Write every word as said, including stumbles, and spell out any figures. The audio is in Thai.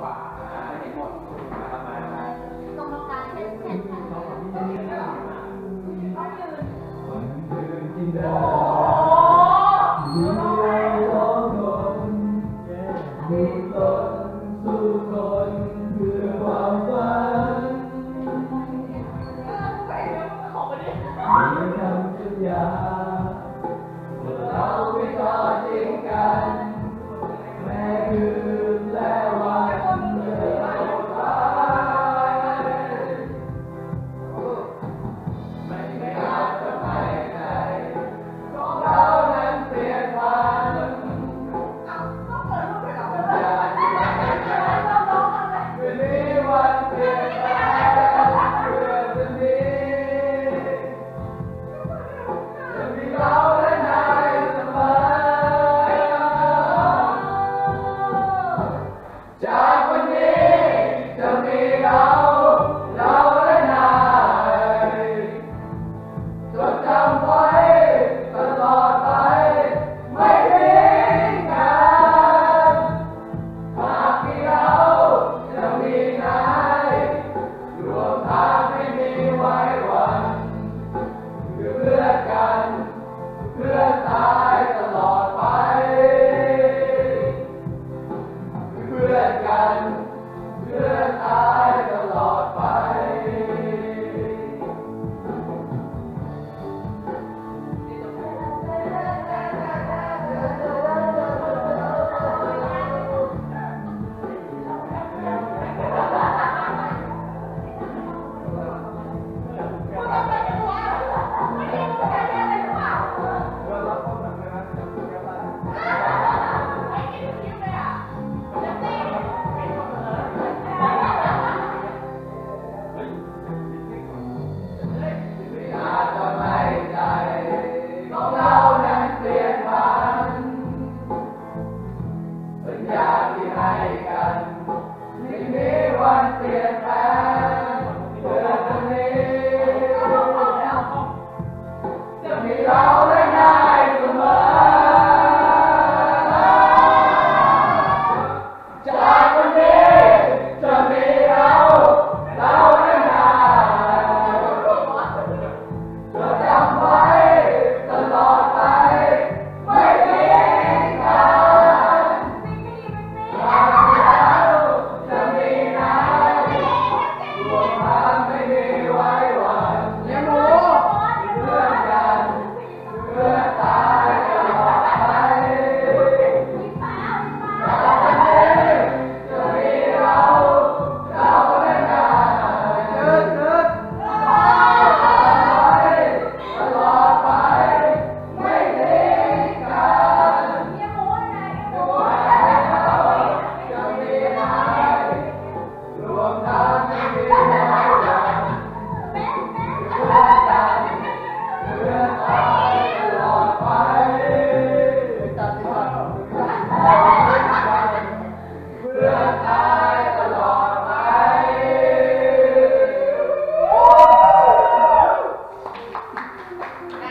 ว่าเห็นหมดประมาณนั้นกรรมการเห็นเห็นเขาเขายืนจินดามีอะไรร้องคนมีตนสู้คนเพื่อความฝันมีคำสัญญาเราไม่ทอดทิ้งกันแม้คืนและวันเมื่อเราตายไม่ไม่อาจจะไม่ไหนของเรานั้นเปลี่ยนผ่านอย่าที่ไม่ได้คืนนี้วันเปลี่ยนแปลงเพื่อจะมีจะมีเราและนายเสมอจากวันนี้จะมีเราเราและนายจดจำไว้ตลอดไปไม่ทิ้งกันหากมีเราจะมีนายรวมทางไม่มีไว้วันคือเพื่อนกันเพื่อนตายตลอดไปเพื่อนกันเพื่อนตายตลอดไปอาจจะไม่ใจของเรานั้นเปลี่ยนผ่านสัญญาที่ให้กันไม่มีวันเปลี่ยนแปลงเพื่อคนนี้จะมีเราและนายเสมอจากวันนี้จะมีเราเราและนายจดจำไว้ตลอดไปไม่ทิ้งกันหากเราจะมีนายรวมทางไม่มีไว้วันเลี้ยงหมูเพื่อนกันเพื่อตายตลอดไปจากวันนี้จะมีเราเราและนายเกิดเกิดตลอดไปไม่ทิ้งกันจะมีนายรวมทางไม่มีไว้วันเพื่อนกันเพื่อนตายตลอดไปตัดที่ว่าเพื่อนตายตลอดไปอ